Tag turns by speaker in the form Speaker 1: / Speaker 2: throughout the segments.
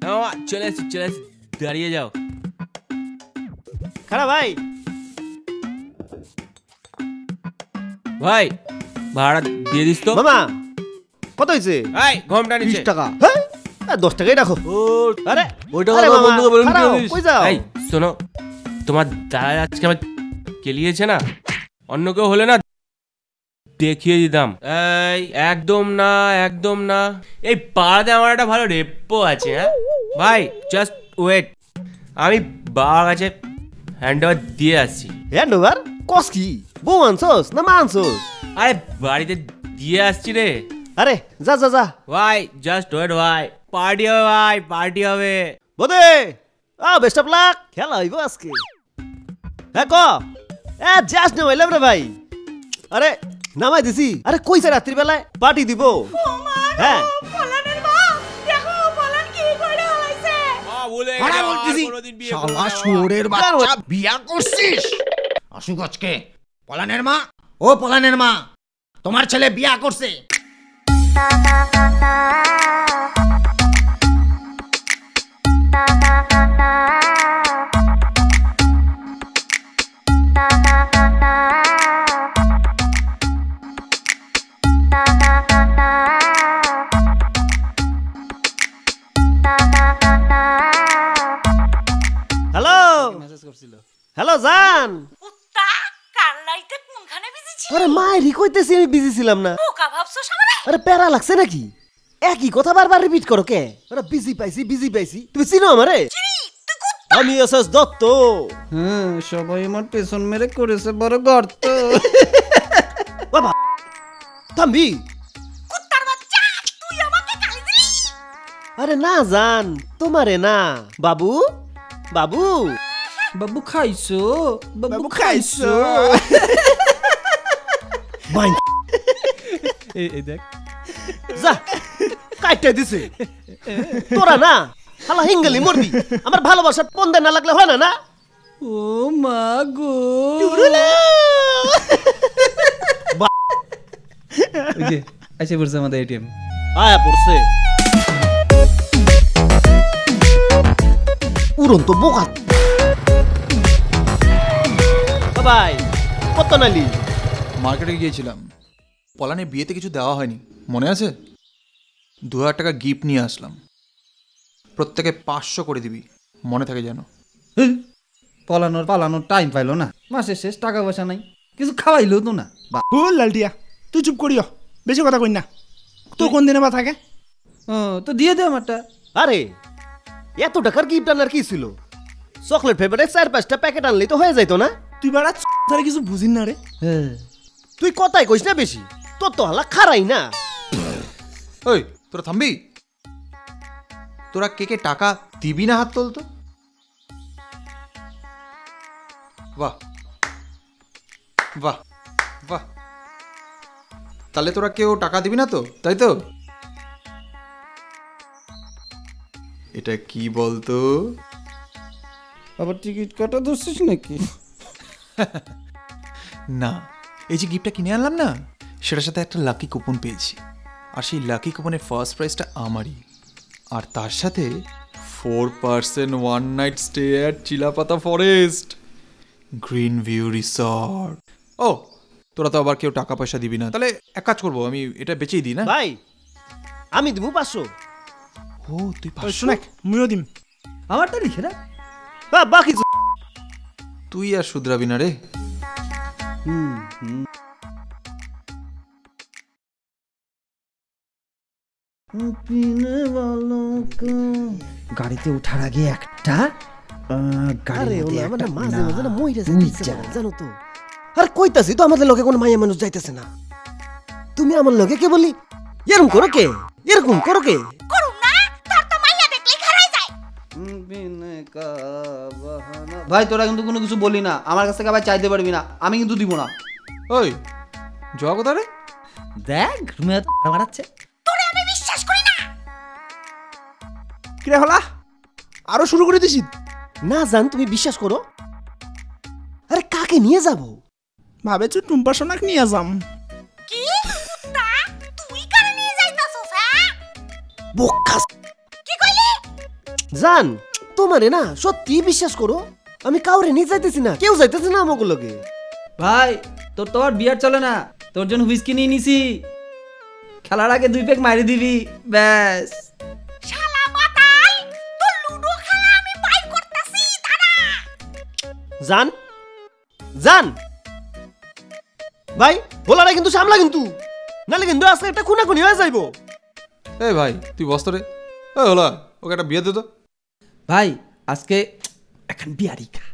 Speaker 1: চলে আসি দাঁড়িয়ে যাও।
Speaker 2: খারাপ ভাই
Speaker 1: ভাই ভাড়া দিয়ে দিস তো।
Speaker 2: মামা কত হয়েছে?
Speaker 1: ঘন্টা নিচে
Speaker 2: 20 টাকা। হ্যাঁ 10 টাকাই রাখো। আরে
Speaker 1: ওইটা
Speaker 2: বন্ধুকে বলুন কই যাও?
Speaker 1: শোনো, তোমার দাদা আজকে আমার কেলিয়েছে না, অন্য কেউ হলে না দেখিয়ে দিতাম। একদম না এই পাড়াতে আমার একটা ভালো রেপ্পো আছে। হ্যাঁ ভাই জাস্ট ওয়েট, আমি বাবার কাছে হ্যান্ড ওভার দিয়ে আসছি।
Speaker 2: হ্যান্ড ওভার কস কি? বউ আনছোস না মা আনছোস?
Speaker 1: আরে বাড়িতে দিয়ে আসছি রে।
Speaker 2: আরে যা যা যা
Speaker 1: ভাই জাস্ট ওয়েট ভাই, পার্টি হবে ভাই, পার্টি হবে।
Speaker 2: বোধে বেস্ট অফ লাক, খেলা হইব আজকে। হ্যাঁ ক জাস্ট নামাইলাম রে ভাই। আরে নামাই দিছি। আরে কইছে রাত্রি বেলায় পার্টি দিব। হ্যাঁ
Speaker 3: পলানের মা দেখো পলান কি করে হলাইছে।
Speaker 4: আরে বলতিছি শালা শুয়োরের বাচ্চা বিয়া করছিস? আসুক আজকে পলানের মা। ও পলানের মা, তোমার ছেলে বিয়া করছে।
Speaker 2: হ্যালো হ্যালো জান।
Speaker 3: কুত্তা কাল্লাইতে কোনখানে বিজি ছিল?
Speaker 2: আরে মায়েরই কইতেছি আমি বিজি ছিলাম না।
Speaker 3: বোকা ভাবছো সামনে?
Speaker 2: আরে প্যারা লাগছে নাকি? একই কথা বারবার রিপিট করো কে? আরে বিজি পাইছি। তুমি চিনো আমারে?
Speaker 3: তুই কুত্তা।
Speaker 2: আমি এসএস দত্ত।
Speaker 5: হ্যাঁ সবাই আমার পেছন মেরে করেছে বড় গর্ত।
Speaker 2: বাবা থামবি।
Speaker 3: কুত্তার বাচ্চা তুই আমাকে গালি দিলি।
Speaker 2: আরে না জান, তোমারে না বাবু। বাবু
Speaker 5: বাবু খাইছো, বাবু খাইছো।
Speaker 2: মাইন
Speaker 5: এই দেখ
Speaker 2: যা কাইটা দিছে। তোরা না হালা হিঙ্গলি মরবি। আমার ভালোবাসার পন্দে না লাগলে হয় না না।
Speaker 5: ও মা গো। ওই যে এসে পড়ছে আমাদের এটিএম।
Speaker 2: আয়া পড়ছে উড়ন্ত বোকা। ভাই কত নালি?
Speaker 6: মার্কেটে গিয়েছিলাম, পলানের বিয়েতে কিছু দেওয়া হয়নি, মনে আছে? 2000 টাকা গিফট নিয়ে আসলাম। প্রত্যেকে 500 করে দিবি, মনে থাকে যেন।
Speaker 5: পালানোর টাইম পাইলো না, মাসের শেষ টাকা পয়সা নাই, কিছু খাওয়াইলো তো না।
Speaker 4: ভুল লালটিয়া, তুই চুপ করিও, বেশি কথা কই না। তো কোন দিনে বা থাকে?
Speaker 5: তো দিয়ে দে আমারটা।
Speaker 2: আরে এত টাকার গিফট আনার কি ছিল? চকলেট ফেভারেট 4-5টা প্যাকেট আনলেই তো হয়ে যাইতো না?
Speaker 4: তুই বাড়া তারে কিছু বুঝিন না রে।
Speaker 2: তুই কথাই কইস না বেশি, তোর তো হালা খারাই না।
Speaker 6: ওই তোরা থামবি? তোরা কে টাকা দিবি না হাত তোল তো। বাহ বাহ বাহ, তাহলে তোরা কেউ টাকা দিবি না তো, তাই তো? এটা কি বলতো?
Speaker 5: আবার টিকিট কাটা ধরছিস নাকি?
Speaker 6: না, এই যে গিফটটা কিনে আনলাম না, সেটার সাথে একটা লাকি কুপন পেয়েছি, আর সেই লাকি কুপনের ফার্স্ট প্রাইজটা আমারই, আর তার সাথে 4% 1 night stay at Chilapata forest, green view resort. ও তোরা তো আবার কেউ টাকা পয়সা দিবি না, তাহলে এক কাজ করবো, আমি এটা বেচেই দিই না।
Speaker 2: ভাই আমি দিব 500।
Speaker 6: ও তুই 500?
Speaker 4: শোনাক মুইও দিম।
Speaker 5: আমারটা লিখে না।
Speaker 2: বাকি
Speaker 6: তুই আর শুধরাবি না রে।
Speaker 5: গাড়িতে ওঠার আগে একটা
Speaker 2: জানো তো। আরে কইতাছি তো আমাদের লোকে কোনো মাইয়া মানুষ যাইতেছে না। তুমি আমার লোকে কে বলি এরকম করো কে?
Speaker 3: করুম না, তোর তো মাইয়া দেখলেই খারাই যায়।
Speaker 5: ভাই তোরা কিন্তু কোনো কিছু বলি না, আমার কাছ থেকে আবার চাইতে পারবি না, আমি কিন্তু দিব না।
Speaker 6: ওই জয়া কোথা রে?
Speaker 5: দেখ মারাচ্ছে।
Speaker 3: তোরে আমি বিশ্বাস করি না।
Speaker 4: কিরে হলা আরো শুরু করে দিছি?
Speaker 2: না জান তুমি বিশ্বাস করো। আরে কাকে নিয়ে যাব?
Speaker 4: ভাবেছি টুম্পা সোনাক নিয়ে যাম।
Speaker 3: কি কুত্তা তুই কারে নিয়ে যাইতাছস? হ্যাঁ
Speaker 2: বোকা
Speaker 3: কি কইলি?
Speaker 2: জান তোমারে না সত্যি বিশ্বাস করো আমি কাউরে নিয়ে যাইতেছি না, কেউ যাইতেছে না আমাকে লগে।
Speaker 5: ভাই তোর তো আর বিয়ার চলে না, তোর জন্য হুইস্কি নিয়ে নিছি, খেলার আগে 2 পেক মারি দিবি ব্যাস।
Speaker 3: শালা মাতাল, তোর লুডো খেলা আমি বাই করতেছি দাঁড়া।
Speaker 2: জান জান ভাই বলাটা কিন্তু সামলা, কিন্তু নালে কিন্তু আজকে একটা খুনাখুনি হয়ে যাইবো।
Speaker 6: এই ভাই তুই বস তো রে। এই হলা ওকে একটা বিয়ে দে তো।
Speaker 5: ভাই আজকে এখন বিয়ারি খা।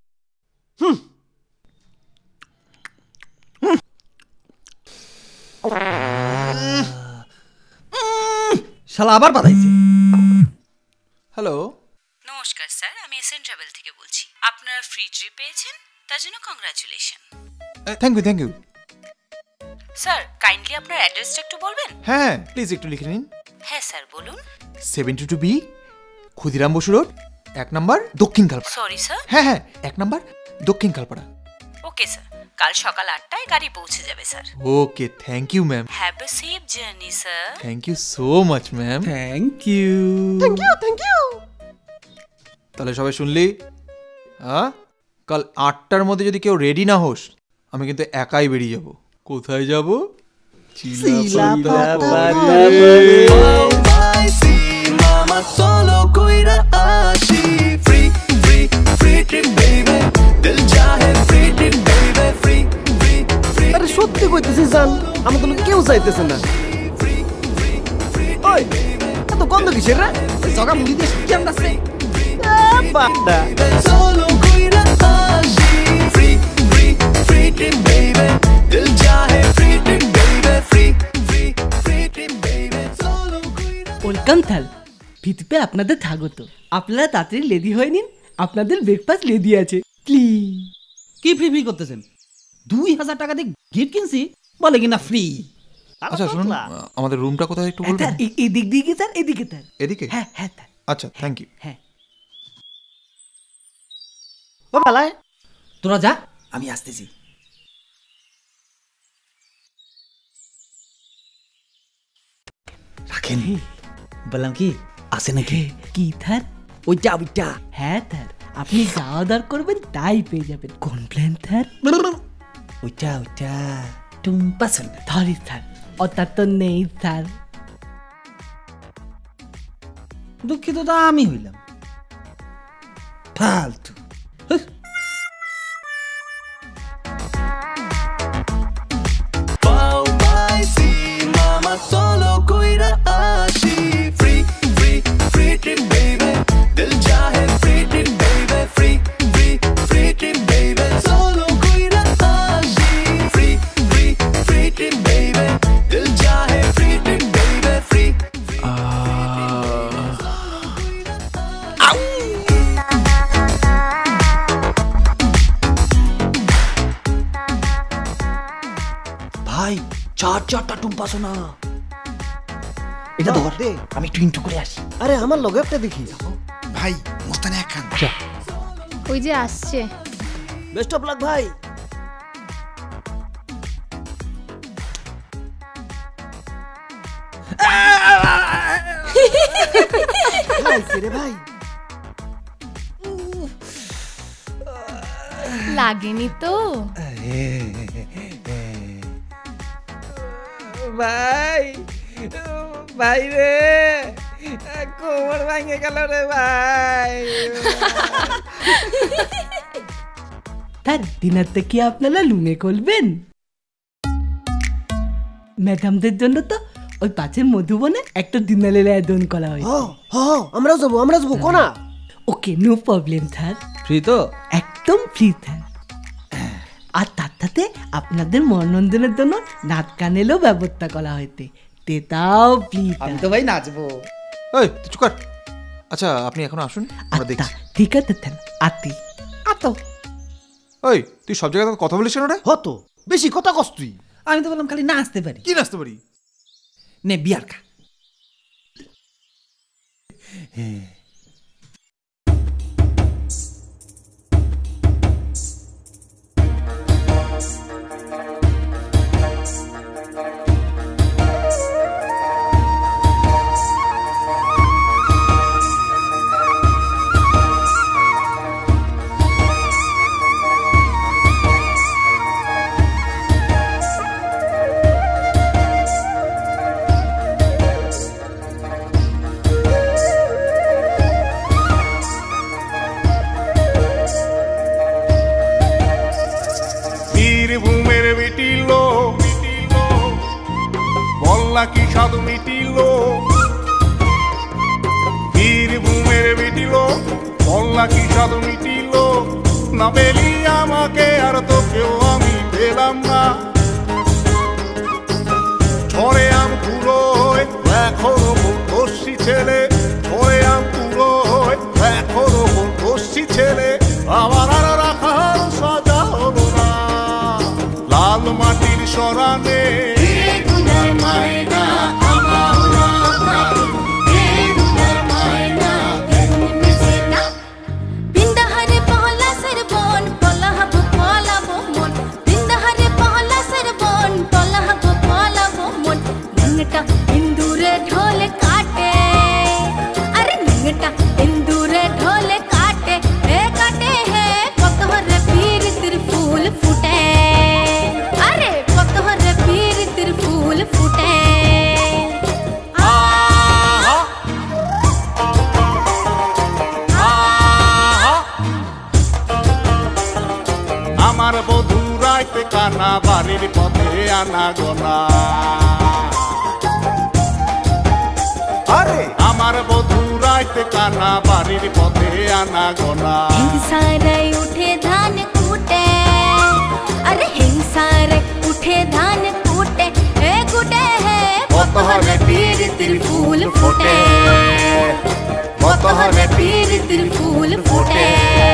Speaker 5: শালা আবার বাধাইছে।
Speaker 6: হ্যালো,
Speaker 7: নমস্কার স্যার, আমি এসএন ট্রাভেল থেকে বলছি। আপনারা ফ্রি ট্রিপ পেয়েছেন, তার জন্য congratulation.
Speaker 6: Thank you.
Speaker 7: Sir kindly আপনার অ্যাড্রেসটা একটু বলবেন?
Speaker 6: হ্যাঁ প্লিজ একটু লিখে নিন।
Speaker 7: হ্যাঁ স্যার বলুন।
Speaker 6: 72B ক্ষুদিরাম বসু রোড, 1 নম্বর দক্ষিণ কালপাড়া।
Speaker 7: Sorry sir.
Speaker 6: হ্যাঁ 1 নম্বর দক্ষিণ কালপাড়া।
Speaker 7: ওকে স্যার, কাল সকাল 8টায় গাড়ি পৌঁছে যাবে sir.
Speaker 6: Okay thank you ma'am.
Speaker 7: Have a safe journey sir.
Speaker 6: Thank you so much ma'am.
Speaker 5: Thank you.
Speaker 2: Thank you.
Speaker 6: তাহলে সবাই শুনলি? হ্যাঁ, কাল 8টার মধ্যে যদি কেউ রেডি না হোস আমি কিন্তু একাই বেরিয়ে যাব। কোথায় যাব?
Speaker 2: আরে সত্যি কইতেছি জান, আমাদের লোক কেউ যাইতেছে না। ওই এত গন্ধ কিসের রে?
Speaker 5: জগা মুড়ি দিয়ে কেমন আছে?
Speaker 2: বাড্ডা
Speaker 8: ওয়েলকাম থাল ভিতরে আপনাদের স্বাগত। আপনারা তাড়াতাড়ি রেডি হয়ে নিন, আপনাদের ব্রেকফাস্ট রেডি আছে প্লিজ।
Speaker 5: কি ফ্রি ফ্রি করতেছেন? 2000 টাকা দিয়ে গিফট কিনছি বলে কিনা ফ্রি।
Speaker 6: আচ্ছা শুনুন, আমাদের রুমটা কোথায় একটু বলবেন?
Speaker 8: এদিক দিকে স্যার, এদিকে স্যার।
Speaker 6: এদিকে?
Speaker 8: হ্যাঁ হ্যাঁ স্যার।
Speaker 6: আচ্ছা থ্যাংক ইউ।
Speaker 8: হ্যাঁ
Speaker 2: ও বালায়
Speaker 5: তোরা যা, আমি আসতেছি। রাখেন, বললাম কি আসে নাকি?
Speaker 8: কি স্যার?
Speaker 5: ওইটা
Speaker 8: হ্যাঁ স্যার, আপনি যা অর্ডার করবেন তাই পেয়ে যাবেন। Complain sir?
Speaker 5: ওইটা টুম্পা শুনবে।
Speaker 8: সরি স্যার, ওটা তো নেই স্যার।
Speaker 5: দুঃখিত তো আমি হইলাম, ফালতু। ভাই 4টা টুম্পা শোনা। এটা ধর দে, আমি একটু ইন্টু করে আসি।
Speaker 2: আরে আমার লগে একটা দেখি।
Speaker 4: ভাই মোস্তানে একখান
Speaker 9: ওই যে আসছে।
Speaker 2: বেস্ট অফ লাক ভাই। রে ভাই
Speaker 9: লাগেনি তো?
Speaker 5: ভাই ভাই রে, কোমর ভাঙে গেল রে ভাই।
Speaker 8: স্যার ডিনারটা কি আপনারা রুমে করবেন? ম্যাডামদের জন্য তো ওই পাশের মধুবনে একটা ডিনারের আয়োজন করা হয়।
Speaker 2: আমরাও যাবো কোনা।
Speaker 8: Okay no problem sir.
Speaker 5: Free তো?
Speaker 8: একদম ফ্রি স্যার। আর তার সাথে আপনাদের মনোরঞ্জনের জন্য নাচ গানেরও ব্যবস্থা করা হয়েছে, তেতাও ফ্রি।
Speaker 5: আমি তো ভাই নাচবো।
Speaker 6: এই তুই চুপ কর। আচ্ছা আপনি এখন আসুন, আমরা দেখছি।
Speaker 8: ঠিক আছে স্যার, আতি আতো।
Speaker 6: ওই তুই সব জায়গায় কথা বলিস না রে?
Speaker 2: হতো বেশি কথা কস তুই।
Speaker 5: আমি তো বললাম খালি নাচতে পারি।
Speaker 6: কি নাচতে পারি?
Speaker 5: নে বিয়ার খা।
Speaker 10: বীরভূমের মিটিল বল্লা কি সাধু মিটিল বীরভূমের মিটিল বল্লা কি সাধু মিটিল না পেলি আমাকে আর তোকেও আমি পেলাম না ঝড়ে আম পুরো এখনো বসছি ছেলে ঝড়ে আম পুরো এখনো বসছি ছেলে আমার আর রাখার সাজা হলো না লাল মাটির সরানে
Speaker 3: इंदूरे ढोल काटे अरे निंगटा इंदूरे ढोल काटे है कतहर पीर त्रिफूल फूटे अरे कतहर पीर त्रिफूल फूटे
Speaker 10: আমার বধূ রাইতে কানা বাড়ির পথে আনা গোনা আমার বধূ রাইতে কানা বাড়ির পথে আনা গোনা
Speaker 3: हिंसारे उठे धान कूटे अरे हिंसारे उठे धान कूटे ए गुटे है कतहर पीर त्रिफूल फूटे कतहर पीर त्रिफूल फूटे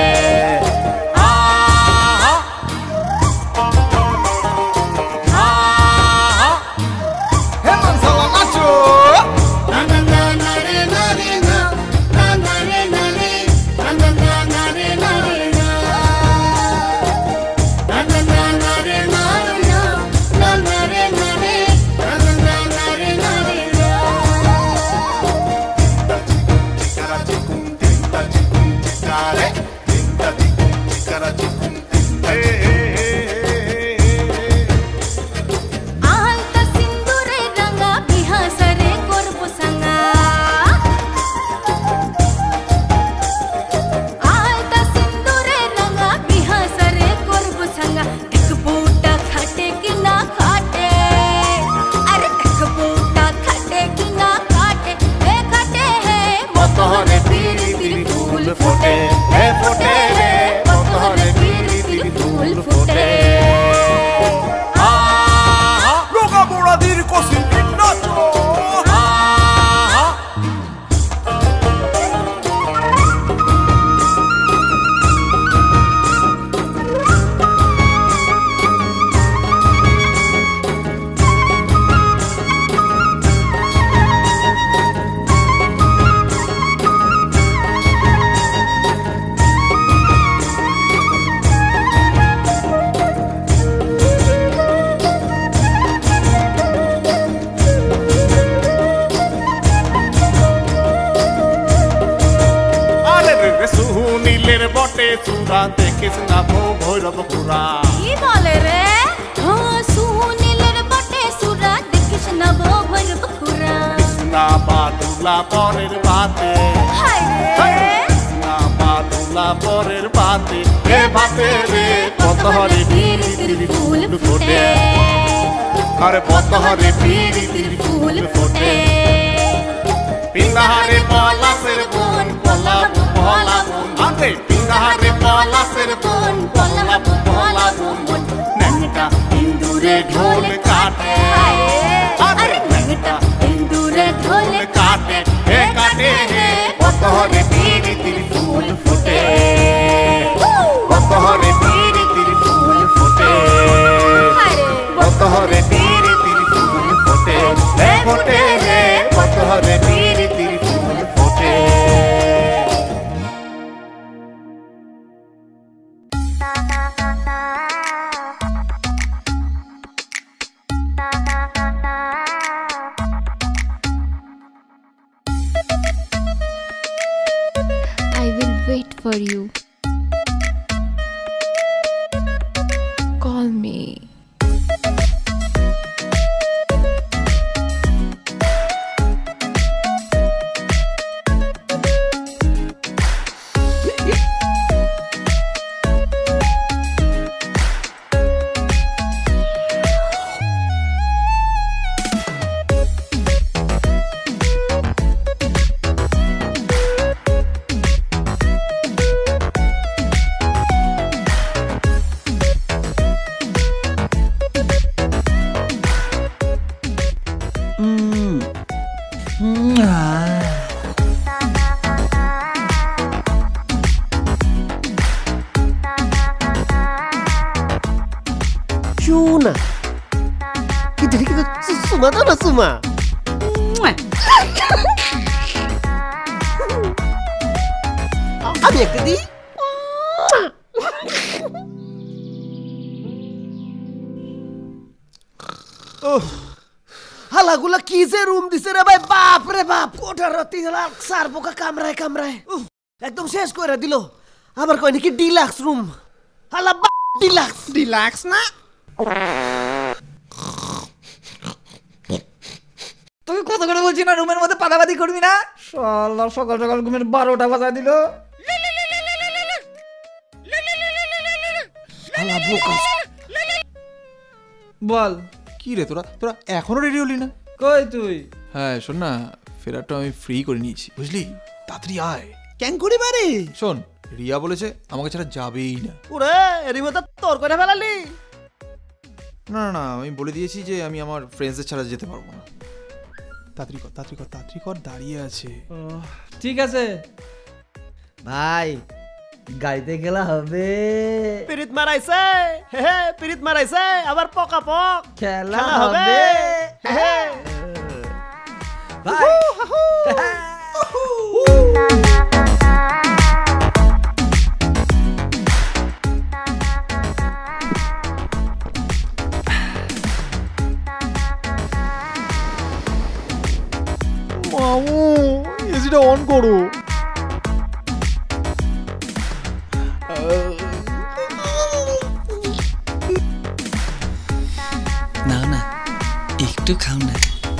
Speaker 10: চূড়া দেখিস না ভৈরব পুরা
Speaker 3: কি বলে রে সুনীলের বটে সুরা দেখিস না ভৈরব পুরা
Speaker 10: না বাদুলা পরের বাতে না বাদুলা পরের বাতে হে বাতে রে কতহরে বীর ত্রিফুল ফুটে আরে কতহরে বীর ত্রিফুল ফুটে পিন্দাহারে পলাশের বন পলাবু পলাবু আরে পিন্দাহারে পলাশের বন পলাবু পলাবু নংটা ইন্দুরে ঢোল কাটে আরে নংটা ইন্দুরে ঢোল কাটে হে কতহরে বীর ত্রিফুল ফুটে কতহরে বীর ত্রিফুল ফুটে কতহরে বীর ত্রিফুল ফুটে হে ফুটে রে কতহরে বীর ত্রিফুল ফুটে
Speaker 9: I will wait for you. Call me.
Speaker 2: সোনা কিন্তু কিন্তু সুমা দাও না সুমা আমি একটা দিই হালাগুলা কি যে রুম দিছে রে ভাই বাপ রে বাপ কোঠার তিনলা সার পোকা কামড়ায় কামড়ায় একদম শেষ করে দিল আবার কয় নাকি ডিলাক্স রুম হালা ডিলাক্স
Speaker 4: ডিলাক্স না
Speaker 5: তোকে কত করে বলছি না রুমের মধ্যে পাদাপাদি করবি না শালা সকাল সকাল ঘুমের 12টা বাজায় দিল
Speaker 2: হালা বোকা
Speaker 5: বল
Speaker 6: কি রে তোরা তোরা এখনো রেডি হলি না?
Speaker 5: কই তুই?
Speaker 6: হ্যাঁ শোন না, ফেরারটা আমি ফ্রি করে নিয়েছি বুঝলি, তাড়াতাড়ি আয়।
Speaker 2: কেন করি বারে?
Speaker 6: শোন, রিয়া বলেছে আমাকে ছাড়া যাবেই না।
Speaker 2: ওরে এরই মতো তোর করে ফেলালি?
Speaker 6: না না না, আমি বলে দিয়েছি যে আমি আমার ফ্রেন্ডসদের ছাড়া যেতে পারবো না। তাড়াতাড়ি কর তাড়াতাড়ি কর তাড়াতাড়ি কর, দাঁড়িয়ে আছে।
Speaker 5: ঠিক আছে ভাই, গাড়িতে গেলা হবে।
Speaker 2: পিরিত মারাইছে, হে পিরিত মারাইছে, আবার পকা পক
Speaker 5: খেলা হবে ভাই।
Speaker 6: মামু এসিটা অন করো।
Speaker 5: নাও না, একটু খাও না।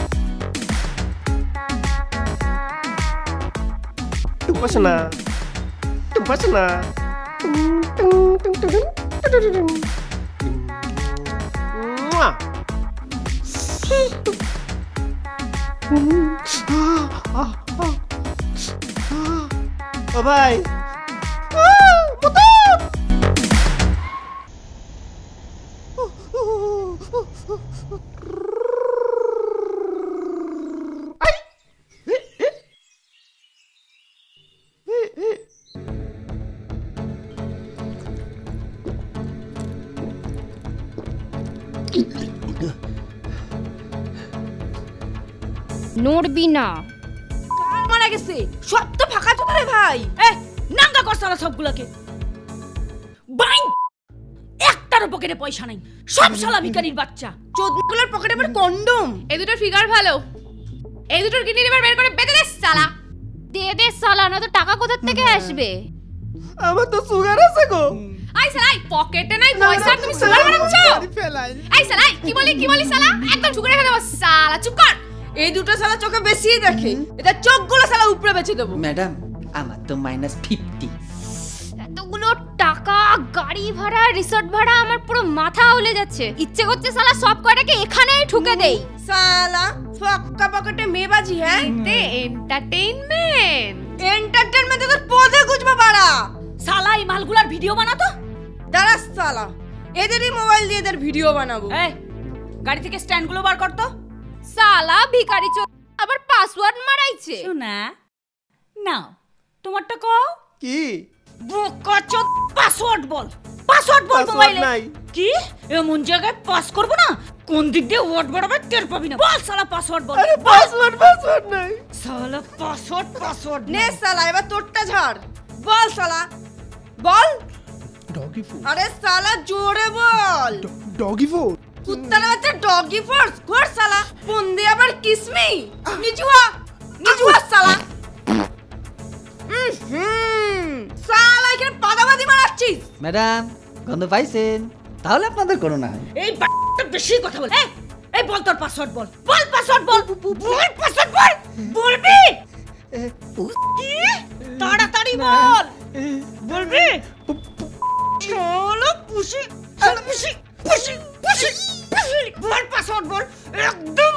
Speaker 2: টুপাসনা টুপাসনা ও ভাই
Speaker 3: নড়বি না।
Speaker 11: কার মারা গেছে? সব তো ফাঁকা চোদা রে ভাই। নাঙ্গা কর সালা সবগুলোকে। বাইন একটারও পকেটে পয়সা নাই, সব শালা ভিখারির বাচ্চা। চোদগুলোর পকেটে আবার কন্ডম।
Speaker 9: এই দুটোর ফিগার ভালো, এই দুটোর কিডনি লিভার বের করে বেঁধে দে সালা।
Speaker 3: দে দে সালা, না তো টাকা কোথা থেকে আসবে?
Speaker 2: আমার তো সুগার আছে গো।
Speaker 9: আই সালা, পকেটে নাই পয়সা, তুমি সুগার বানাচ্ছ? আই সালা, কি বলি সালা, একদম সুগার রেখে দেবো সালা। চুপ কর।
Speaker 11: এই দুটো শালা চোখে বেশি দেখে, এটা চোখগুলো শালা উপরে বেঁচে দেবো।
Speaker 5: ম্যাডাম আমার তো -50।
Speaker 3: এতগুলো টাকা, গাড়ি ভাড়া, রিসর্ট ভাড়া, আমার পুরো মাথা উলে যাচ্ছে। ইচ্ছে করছে সালা সব কটাকে এখানেই ঠুকে দেই।
Speaker 11: শালা ফাঁকা পকেটে মেয়েবাজি। হ্যাঁ
Speaker 9: তে এন্টারটেইনমেন্ট
Speaker 11: এন্টারটেইনমেন্ট তোর পদে গুজবা বাড়া। শালা এই মালগুলার ভিডিও বানাতো। দাঁড়া শালা, এদেরই মোবাইল দিয়ে এদের ভিডিও বানাবো। গাড়ি থেকে স্ট্যান্ডগুলো বার কর তো।
Speaker 3: সালা ভিখারি চোদ আবার পাসওয়ার্ড মারাইছে।
Speaker 11: শোনা নাও, তোমারটা কও
Speaker 2: কি?
Speaker 11: বোকা চোদ, পাসওয়ার্ড বল, পাসওয়ার্ড বল মোবাইলে। কি এমন জায়গায় পাস করব না, কোন দিক দিয়ে ওয়ার্ড বাড়াবে টের পাবি না। বল শালা পাসওয়ার্ড বল।
Speaker 2: আরে পাসওয়ার্ড নাই
Speaker 11: শালা, পাসওয়ার্ড নে শালা, এবার তোরটা ঝাড়। বল শালা, বল।
Speaker 6: Doggy food.
Speaker 11: আরে শালা জোরে বল।
Speaker 6: Doggy food.
Speaker 11: কুত্তার বাচ্চা ডগি ফোর্স কর শালা। বন্দি আবার কিসমি। নিচুয়া শালা। শালা এখানে পাদাবাদি মারাচ্ছিস।
Speaker 5: ম্যাডাম গন্ধ পাইছেন? তাহলে আপনাদের করো না।
Speaker 11: এই বাচ্চা বেশি কথা বল। এই বল তোর পাসওয়ার্ড বল। বল পাসওয়ার্ড বল। বল পাসওয়ার্ড বল। বলবি? কি? তাড়াতাড়ি বল। বলবি? চলো পুষি, চলো পুষি। বল পাসওয়ার্ড বল। একদম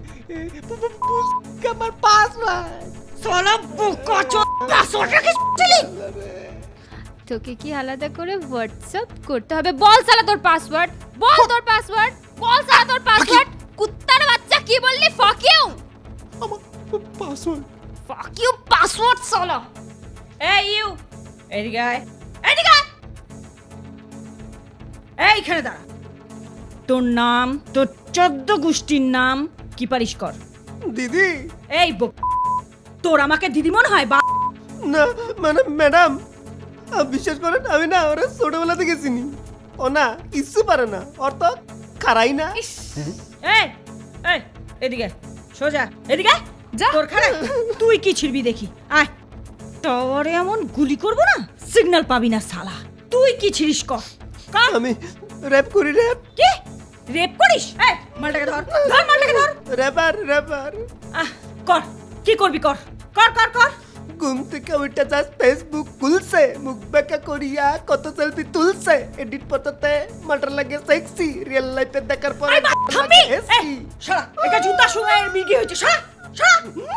Speaker 11: আমার পাসওয়ার্ড। চলো বোকা চোদ, পাসওয়ার্ড রাখিস।
Speaker 3: তোকে কি আলাদা করে হোয়াটসঅ্যাপ করতে হবে? বল সালা তোর পাসওয়ার্ড, বল তোর পাসওয়ার্ড, বল সালা তোর পাসওয়ার্ড। কুত্তার বাচ্চা কি বললি? Fuck you.
Speaker 6: আমার পাসওয়ার্ড।
Speaker 3: ফাক ইউ পাসওয়ার্ড সালা।
Speaker 11: এই ইউ, এদিকে আয়। এইখানে দাঁড়া। তোর নাম, তোর 14 গোষ্ঠীর নাম কি পারিস কর।
Speaker 2: দিদি।
Speaker 11: এই তোর আমাকে দিদি মনে হয়?
Speaker 2: না মানে ম্যাডাম, বিশ্বাস করেন আমি না ওরা ছোটবেলা থেকে চিনি। ও না কিছু পারে না, ওর তো খারাই না।
Speaker 11: এই এই এদিকে সোজা, এদিকে যা। তোর খারা তুই কি ছিড়বি দেখি। আয় তোরে এমন গুলি করব না, সিগন্যাল পাবি না শালা। তুই কি ছিড়িস কর।
Speaker 2: আমি র‍্যাপ করি। র‍্যাপ? কি
Speaker 11: র‍্যাপ করিস? এই মালটাকে ধর, ধর মালটাকে ধর।
Speaker 2: র‍্যাপার।
Speaker 11: কর, কি করবি কর, কর কর কর।
Speaker 2: ঘুম থেকে উঠে যাস, ফেসবুক খুলছে, মুখ বেঁকা করিয়া কত সেলফি তুলছে, এডিট ফটোতে মাটার লাগে সেক্সি, রিয়েল লাইফে দেখার পরে
Speaker 11: থামবি। শালা এটা জুতা শুয়ে বিগি হচ্ছে। শালা শালা।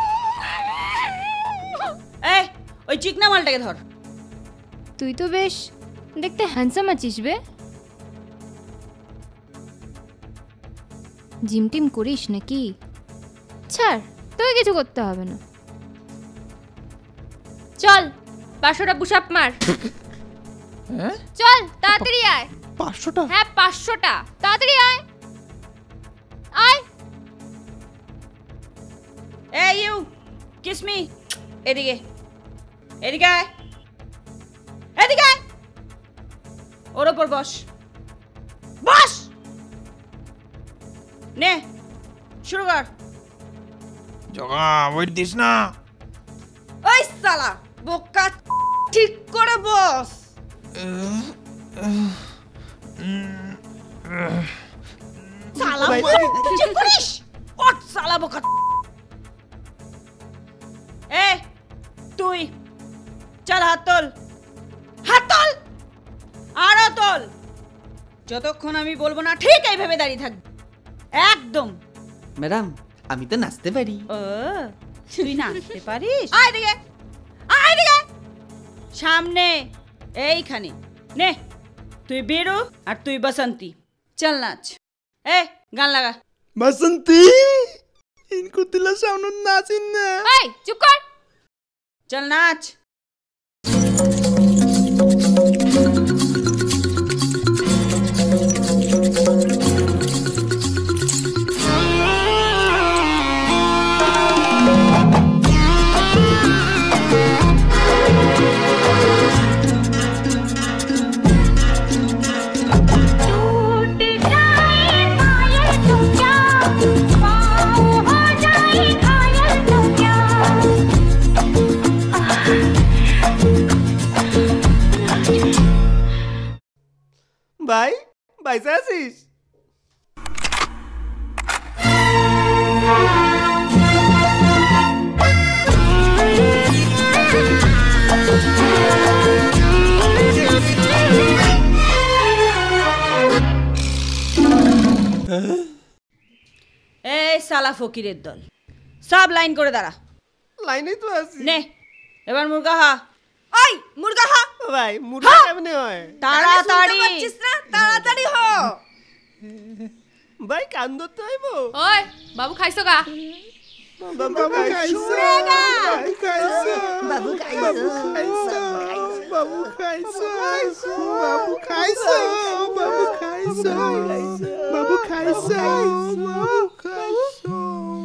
Speaker 11: এই ওই চিকনা মালটাকে ধর।
Speaker 3: তুই তো বেশ দেখতে হ্যান্ডসাম আছিস বে। জিম টিম করিস নাকি? ছাড়, তোকে কিছু করতে হবে না। চল 500টা পুশ আপ মার। চল তাড়াতাড়ি আয়।
Speaker 6: 500টা?
Speaker 3: হ্যাঁ 500টা, তাড়াতাড়ি আয়। আয়।
Speaker 11: এই ইউ কিস মি। এদিকে এদিকে আয়, এদিকে আয়। ওর ওপর বস, বস। নে শুরু কর।
Speaker 6: জগা ওয়েট দিস না।
Speaker 11: ওই শালা বোকা, ঠিক করে বস। শালা ঠিক করিস। ওঠ শালা বোকা। এ তুই চল, হাত তোল, হাত তোল, আরো তোল। যতক্ষণ আমি বলবো না ঠিক এইভাবে দাঁড়িয়ে থাকবি একদম।
Speaker 5: ম্যাডাম আমি তো নাচতে পারি।
Speaker 11: ও তুই নাচতে পারিস? আয় দিকে, আয় দিকে, সামনে এইখানে। নে তুই বীরু আর তুই বসন্তী, চল নাচ। এ গান লাগা।
Speaker 6: বসন্তী ইনকো দিলা সামনে নাচিন না।
Speaker 3: এই চুপ কর।
Speaker 11: চল নাচ।
Speaker 2: ভাই বাইসে আছিস?
Speaker 11: এই শালা ফকিরের দল, সব লাইন করে দাঁড়া।
Speaker 2: লাইনেই তো আছি।
Speaker 11: নে এবার মুরগা হা। ওই মুরগা হা।
Speaker 2: ভাই মুরগা কেমনে হয়?
Speaker 11: তাড়াতাড়ি, তাড়াতাড়ি হ।
Speaker 2: ভাই কান ধরতে হইব।
Speaker 3: ওই বাবু খাইছো গা?
Speaker 2: বাবু খাইছো,
Speaker 6: বাবু খাইছো, বাবু খাইছো, বাবু খাইছো, বাবু খাইছো, বাবু খাইছো, বাবু খাইছো, বাবু খাইছো।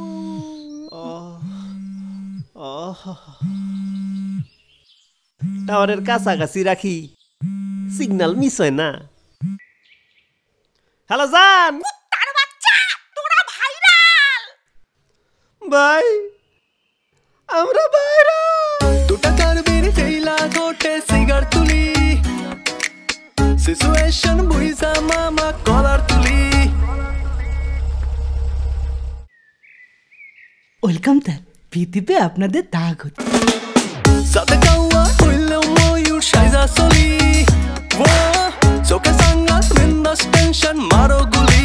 Speaker 2: টাওয়ারের কাছাকাছি রাখি, সিগন্যাল মিস হয় না। হ্যালো জান।
Speaker 11: কুত্তার বাচ্চা, তোরা ভাইরাল।
Speaker 2: ভাই আমরা ভাইরাল।
Speaker 12: দুটা কারবির ফেইলা গোটে সিগার তুলি, সিচুয়েশন বুইজা মামা কলার তুলি।
Speaker 8: ওয়েলকাম স্যার, পৃথিবীতে আপনাদের দাগ হচ্ছে।
Speaker 12: সাথে কাওয়া হইলেও ময়ূর সাইজা চলি, চোখে সাঙ্গাস বিন্দাস টেনশন মারো গুলি।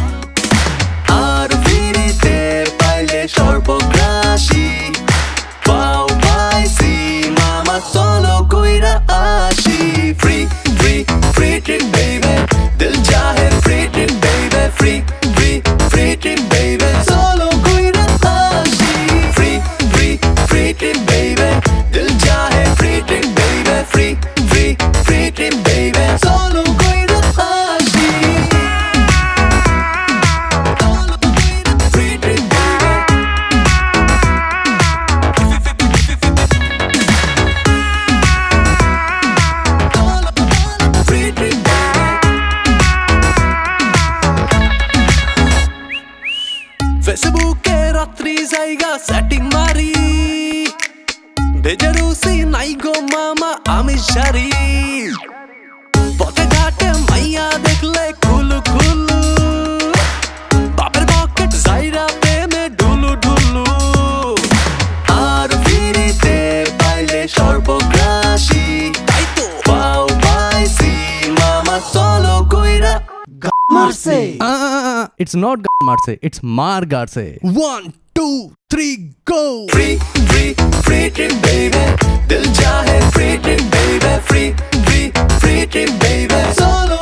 Speaker 12: আর ফিরিতে পাইলে সর্বগ্রাসী, পাও পাইছি মামা চলো কইরা আসি। Free free free trip baby, দিল চাহে free trip baby, free free free trip baby, চলো কইরা আসি। Free free free trip baby, দিল চাহে free trip baby, free free free trip baby, চলো কইরা আসি। বুকে রাত্রি জায়গা সেটিং মারি বেজারুসি নাই গো মামা আমি সারি পথে ঘাটে মাইয়া দেখলে খুলু খুলু বাপের পকেট জাইরা প্রেমে ঢুলু ঢুলু আর ফিরিতে পাইলে সর্বগ্রাসী তাই তো পাও পাইছি মামা চলো কইরা
Speaker 2: মারছে
Speaker 13: It's not Marse, it's Mar Garse.
Speaker 12: 1 2 3 go free free free trip baby dil chahe free trip baby free free free trip baby solo